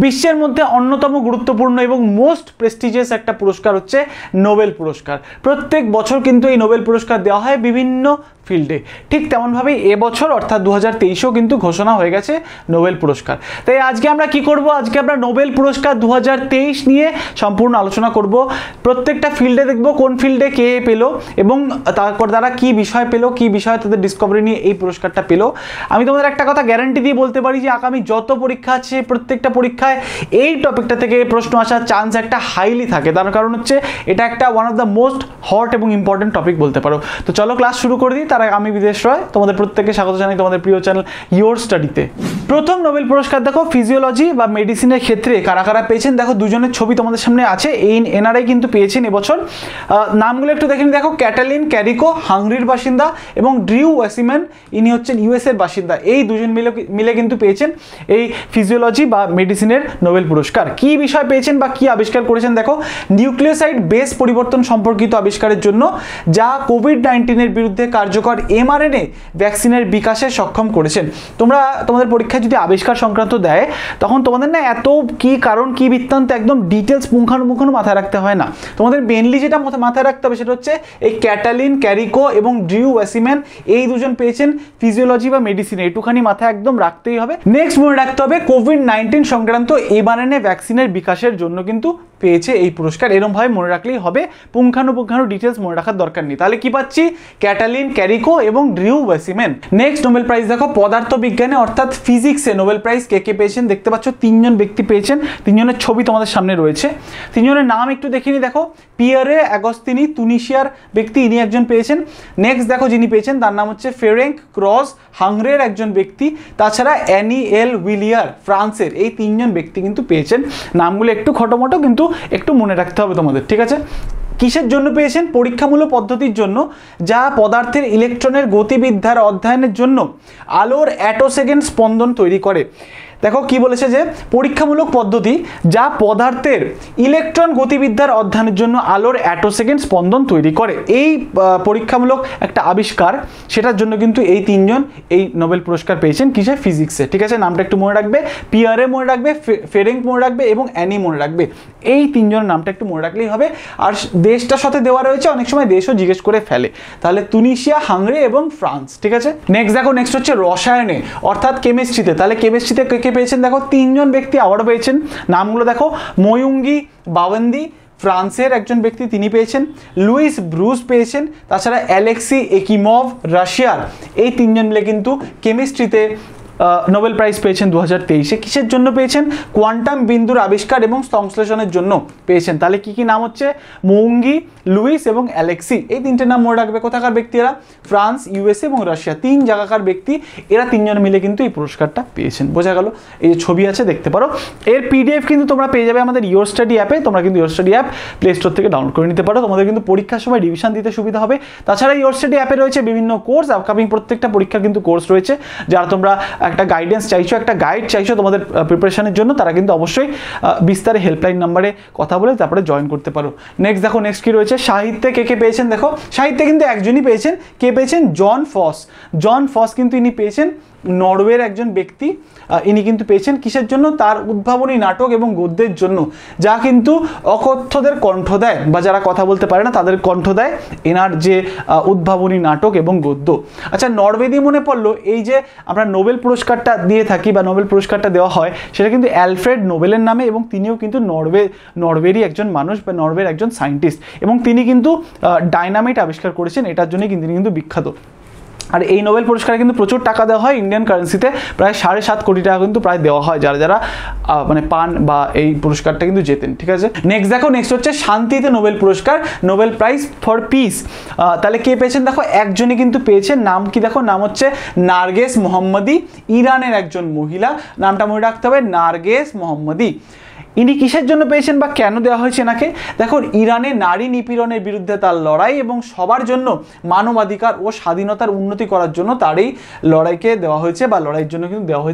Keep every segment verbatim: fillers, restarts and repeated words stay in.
বিশ্বের মধ্যে অন্যতম গুরুত্বপূর্ণ এবং মোস্ট প্রেস্টিজিয়াস একটা পুরস্কার হচ্ছে নোবেল পুরস্কার। প্রত্যেক বছর কিন্তু এই নোবেল পুরস্কার দেওয়া হয় বিভিন্ন ফিল্ডে। ঠিক তেমনভাবেই এবছর অর্থাৎ দু হাজার তেইশেও কিন্তু ঘোষণা হয়ে গেছে নোবেল পুরস্কার। তাই আজকে আমরা কি করব, আজকে আমরা নোবেল পুরস্কার দু হাজার তেইশ নিয়ে সম্পূর্ণ আলোচনা করব। প্রত্যেকটা ফিল্ডে দেখব কোন ফিল্ডে কে পেলো এবং তারপর তারা কি বিষয় পেলো, কি বিষয় তাদের ডিসকভারি নিয়ে এই পুরস্কারটা পেলো। আমি তোমাদের একটা কথা গ্যারান্টি দিয়ে বলতে পারি যে আগামী যত পরীক্ষা আছে প্রত্যেকটা পরীক্ষায় এই টপিকটা থেকে প্রশ্ন আসার চান্স একটা হাইলি থাকে। তার কারণ হচ্ছে এটা একটা one of the most hot এবং ইম্পর্টেন্ট টপিক বলতে পারো। তো চলো ক্লাস শুরু করে দিই। তার আগে আমি বিদেশ রয় তোমাদের প্রত্যেককে স্বাগত জানাই তোমাদের প্রিয় চ্যানেল ইয়োর স্টাডিতে। প্রথম নোবেল পুরস্কার দেখো ফিজিওলজি বা মেডিসিনের ক্ষেত্রে কারা কারা পেয়েছেন দেখো, দুজনের ছবি তোমাদের সামনে আছে। এই এনারাই কিন্তু পেয়েছেন এবছর। নামগুলো একটু দেখে দেখো, ক্যাটালিন ক্যারিকো হাঙ্গেরির বাসিন্দা এবং ড্রিউ ওয়াসিম্যান ইনি হচ্ছেন ইউএস এর বাসিন্দা। এই দুজন মিলে মিলে কিন্তু পেয়েছেন এই ফিজিওলজি বা মেডিসিনের নোবেল পুরস্কার। কি বিষয় পেয়েছেন বা কি আবিষ্কার করেছেন দেখো, নিউক্লিওসাইড বেস পরিবর্তন সম্পর্কিত আবিষ্কারের জন্য যা কোভিড নাইন্টিনের বিরুদ্ধে কার্যকর এমআরএনএ ভ্যাকসিনের বিকাশে সক্ষম করেছেন। তোমরা তোমাদের পরীক্ষায় যদি আবিষ্কার সংক্রান্ত দেয় তখন তোমাদের না এত কি কারণ কি বৃত্তান্ত একদম ডিটেলস পুঙ্খানুপুঙ্খানু মাথায় রাখতে হয় না। তোমাদের মেনলি যেটা মাথায় রাখতে হবে সেটা হচ্ছে এই ক্যাটালিন ক্যারিকো এবং ড্রিউ ওয়াসিম্যান এই দুজন পেয়েছেন ফিজিওলজি বা মেডিসিন, একটুখানি মাথায় একদম রাখতেই হবে। নেক্সট মনে রাখতে হবে কোভিড নাইন্টিন সংক্রান্ত এমআরএনএ ভ্যাকসিনের বিকাশের জন্য কিন্তু পেয়েছে এই পুরস্কার। এরকমভাবে মনে রাখলেই হবে, পুঙ্খানুপুঙ্খানু ডিটেলস মনে রাখার দরকার নেই। তাহলে কি পাচ্ছি, ক্যাটালিন ক্যারিকো এবং Drew Weissman. Next Nobel prize দেখো পদার্থ বিজ্ঞানে অর্থাৎ ফিজিক্সে নোবেল প্রাইজ কে কে পেয়েছেন দেখতে পাচ্ছ, তিনজন ব্যক্তি পেয়েছেন। তিনজনের ছবি তোমাদের সামনে রয়েছে। তিনজনের নাম একটু দেখিনি দেখো, পিয়ারে অ্যাগস্তিনি তুনিশিয়ার ব্যক্তি, ইনি একজন পেয়েছেন। নেক্সট দেখো যিনি পেয়েছেন তার নাম হচ্ছে ফেরেঙ্ক ক্রস হাঙ্গেরির একজন ব্যক্তি। তাছাড়া অ্যানি এল উইলিয়ার ফ্রান্সের। এই তিনজন ব্যক্তি কিন্তু পেয়েছেন। নামগুলো একটু খটোমটো কিন্তু একটু মনে রাখতে হবে তোমাদের, ঠিক আছে। কিসের জন্য পেয়েছেন, পরীক্ষামূলক পদ্ধতির জন্য যা পদার্থের ইলেকট্রনের গতিবিদ্যার অধ্যয়নের জন্য আলোর অ্যাটোসেকেন্ড স্পন্দন তৈরি করে। দেখো কি বলেছে যে পরীক্ষামূলক পদ্ধতি যা পদার্থের ইলেকট্রন গতিবিদ্যার অধ্যয়নের জন্য আলোর অ্যাটোসেকেন্ড স্পন্দন তৈরি করে। এই পরীক্ষামূলক একটা আবিষ্কার, সেটার জন্য কিন্তু এই তিনজন এই নোবেল পুরস্কার পেয়েছেন কিসে, ফিজিক্সে, ঠিক আছে। নামটা একটু মনে রাখবে, পিয়ারে মনে রাখবে, ফেরেঙ্ক মনে রাখবে এবং অ্যানি মনে রাখবে। এই তিনজনের নামটা একটু মনে রাখলেই হবে। আর দেশটার সাথে দেওয়া রয়েছে, অনেক সময় দেশও জিজ্ঞেস করে ফেলে, তাহলে তুনিশিয়া হাঙ্গেরি এবং ফ্রান্স, ঠিক আছে। নেক্সট দেখো, নেক্সট হচ্ছে রসায়নে অর্থাৎ কেমিস্ট্রিতে। তাহলে কেমিস্ট্রিতে কে পেয়েছেন দেখো, তিনজন ব্যক্তি আবারও পেয়েছেন। নামগুলো দেখো, ময়ুঙ্গি বাওয়েন্দি ফ্রান্সের একজন ব্যক্তি, তিনি পেয়েছেন। লুইস ব্রুস পেয়েছেন। তাছাড়া অ্যালেক্সি একিমভ রাশিয়ার। এই তিনজন মিলে কিন্তু কেমিস্ট্রিতে নোবেল প্রাইজ পেয়েছেন দু হাজার তেইশে। কিসের জন্য পেয়েছেন, কোয়ান্টাম বিন্দুর আবিষ্কার এবং সংশ্লেষণের জন্য পেয়েছেন। তাহলে কি কি নাম হচ্ছে, মৌঙ্গি, লুইস এবং অ্যালেক্সি। এই তিনটে নাম মনে রাখবে। কোথাকার ব্যক্তি এরা, ফ্রান্স, ইউএসএ এবং রাশিয়া, তিন জায়গাকার ব্যক্তি। এরা তিনজন মিলে কিন্তু এই পুরস্কারটা পেয়েছেন। বোঝা গেল, এই যে ছবি আছে দেখতে পারো। এর পিডিএফ কিন্তু তোমরা পেয়ে যাবে আমাদের ইয়োর স্টাডি অ্যাপে। তোমরা কিন্তু your study app Play Store থেকে ডাউনলোড করে নিতে পারো। তোমাদের কিন্তু পরীক্ষার সময় রিভিশন দিতে সুবিধা হবে। তাছাড়া ইয়োর স্টাডি অ্যাপে রয়েছে বিভিন্ন কোর্স, আপকামিং প্রত্যেকটা পরীক্ষার কিন্তু কোর্স রয়েছে। যারা তোমরা একটা গাইডেন্স চাইছো, একটা গাইড চাইছো তোমাদের প্রিপারেশনের জন্য, তারা কিন্তু অবশ্যই বিস্তারে হেল্পলাইন নাম্বারে কথা বলে তারপরে জয়েন করতে পারো। নেক্সট দেখো, নেক্সট কি রয়েছে, সাহিত্যে কে কে পেয়েছেন দেখো। সাহিত্যে কিন্তু একজনই পেয়েছেন। কে পেয়েছেন, জন ফস। জন ফস কিন্তু ইনি পেয়েছেন নরওয়ের একজন ব্যক্তি। ইনি কিন্তু পেয়েছেন কিসের জন্য, তার উদ্ভাবনী নাটক এবং গদ্যের জন্য, যা কিন্তু অকথ্যদের কণ্ঠ দেয় বা যারা কথা বলতে পারে না তাদের কণ্ঠ দেয় এনার যে উদ্ভাবনী নাটক এবং গদ্য। আচ্ছা, নরওয়ে দিয়ে মনে পড়লো, এই যে আমরা নোবেল পুরস্কারটা দিয়ে থাকি বা নোবেল পুরস্কারটা দেওয়া হয় সেটা কিন্তু অ্যালফ্রেড নোবেলের নামে, এবং তিনিও কিন্তু নরওয়ে নরওয়েরই একজন মানুষ বা নরওয়ের একজন সায়েন্টিস্ট, এবং তিনি কিন্তু ডাইনামাইট আবিষ্কার করেছেন। এটার জন্যই কিন্তু তিনি কিন্তু বিখ্যাত। আর এই নোবেল পুরস্কারে কিন্তু প্রচুর টাকা দেওয়া হয়, ইন্ডিয়ান কারেন্সিতে প্রায় সাড়ে সাত কোটি টাকা কিন্তু প্রায় দেওয়া হয় যারা যারা মানে পান বা এই পুরস্কারটা কিন্তু জেতেন, ঠিক আছে। নেক্সট দেখো, নেক্সট হচ্ছে শান্তিতে নোবেল পুরস্কার, নোবেল প্রাইজ ফর পিস। তাহলে কে পেয়েছেন দেখো, একজনই কিন্তু পেয়েছেন। নাম কি দেখো, নাম হচ্ছে নার্গেস মোহাম্মদী, ইরানের একজন মহিলা। নামটা মনে রাখতে হবে, নার্গেস মোহাম্মদী। ইনি কিসের জন্য পেয়েছেন বা কেন দেওয়া হয়েছে এনাকে, দেখো ইরানে নারী নিপীড়নের বিরুদ্ধে তার লড়াই এবং সবার জন্য মানবাধিকার ও স্বাধীনতার উন্নতি করার জন্য তার এই লড়াইকে দেওয়া হয়েছে বা লড়াইয়ের জন্য কিন্তু দেওয়া হয়েছে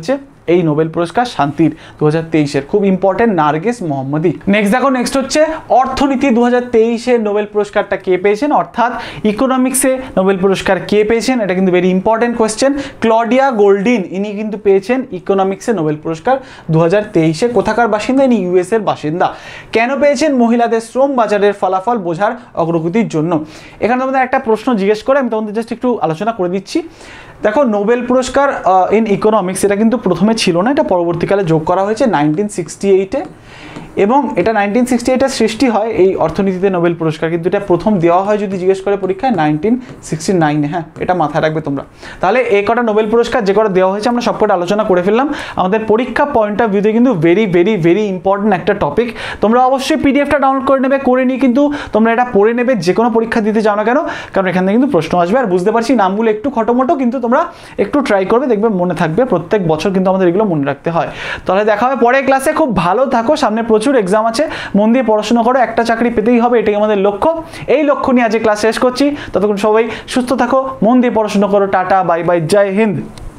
এই নোবেল পুরস্কার শান্তির দু হাজার তেইশের, খুব ইম্পর্টেন্ট, নার্গিস মোহাম্মদী। নেক্সট দেখো, নেক্সট হচ্ছে অর্থনীতি দু হাজার তেইশে নোবেল পুরস্কারটা কে পেয়েছেন, অর্থাৎ ইকোনমিক্সে নোবেল পুরস্কার কে পেয়েছেন, এটা কিন্তু very important question. Claudia Goldin, ইনি কিন্তু পেয়েছেন ইকোনমিক্সে নোবেল পুরস্কার দু হাজার তেইশে। কোথাকার বাসিন্দা, ইনি ইউএস এর বাসিন্দা। কেন পেয়েছেন? মহিলাদের শ্রম বাজারের ফলাফল বোঝার অগ্রগতির জন্য। এখানে তোমাদের একটা প্রশ্ন জিজ্ঞেস করে আমি তোমাদের জাস্ট একটু আলোচনা করে দিচ্ছি। দেখো, নোবেল পুরস্কার ইন ইকোনমিক্স এটা কিন্তু প্রথমে ছিল না, এটা পরবর্তীকালে যোগ করা হয়েছে নাইনটিন সিক্সটি এইটে, এবং এটা নাইনটিন সিক্সটি এইটে সৃষ্টি হয় এই অর্থনীতিতে নোবেল পুরস্কার, কিন্তু এটা প্রথম দেওয়া হয় যদি জিজ্ঞেস করে পরীক্ষায় নাইনটিন সিক্সটি নাইনে। হ্যাঁ, এটা মাথায় রাখবে তোমরা। তাহলে এই কটা নোবেল পুরস্কার যে কটা দেওয়া হয়েছে আমরা সবকটা আলোচনা করে ফেললাম। আমাদের পরীক্ষা পয়েন্ট অফ ভিউতে কিন্তু ভেরি ভেরি ভেরি ইম্পর্টেন্ট একটা টপিক। তোমরা অবশ্যই পিডিএফটা ডাউনলোড করে নেবে, করে নিয়ে কিন্তু তোমরা এটা পড়ে নেবে যে কোনো পরীক্ষা দিতে যাও না কেন, কারণ এখান থেকে কিন্তু প্রশ্ন আসবে। আর বুঝতে পারছি নামগুলো একটু খটোমটো, কিন্তু তোমরা একটু ট্রাই করবে, দেখবে মনে থাকবে। প্রত্যেক বছর কিন্তু আমাদের এগুলো মনে রাখতে হয়। তাহলে দেখা হবে পরের ক্লাসে। খুব ভালো থাকো, সামনে প্রচুর এক্সাম আছে, মন দিয়ে পড়াশোনা করো, একটা চাকরি পেতেই হবে, এটাই আমাদের লক্ষ্য। এই লক্ষ্য নিয়ে আজকে ক্লাস শেষ করছি। ততক্ষণ সবাই সুস্থ থাকো, মন দিয়ে পড়াশোনা করো। টাটা, বাই বাই, জয় হিন্দ।